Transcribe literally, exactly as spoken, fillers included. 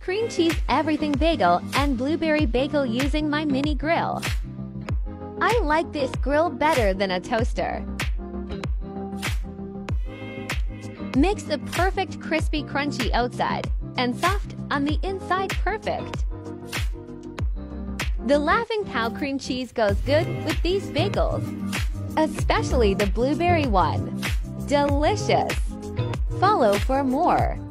cream cheese everything bagel and blueberry bagel using my mini grill. I like this grill better than a toaster. Makes a perfect crispy crunchy outside and soft on the inside perfect. The Laughing Cow cream cheese goes good with these bagels, especially the blueberry one. Delicious! Follow for more.